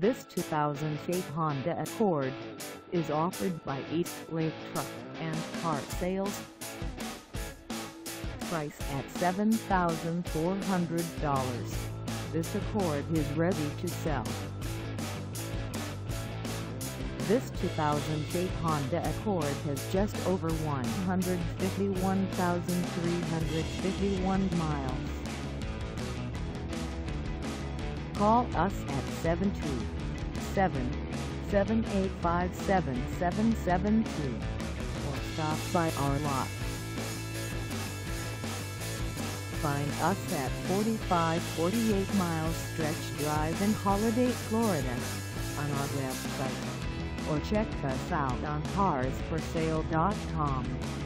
This 2008 Honda Accord is offered by East Lake Truck and Car Sales. Price at $7,400. This Accord is ready to sell. This 2008 Honda Accord has just over 151,351 miles. Call us at 727-785-7773 or stop by our lot. Find us at 4548 Miles Stretch Drive in Holiday, Florida on our website, or check us out on carsforsale.com.